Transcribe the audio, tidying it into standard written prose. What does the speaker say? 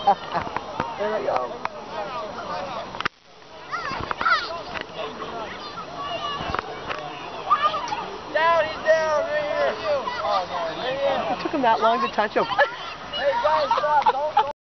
There we go. Down, he's down, right here. Oh, no. It took him that long to touch him. Hey, guys, stop. Don't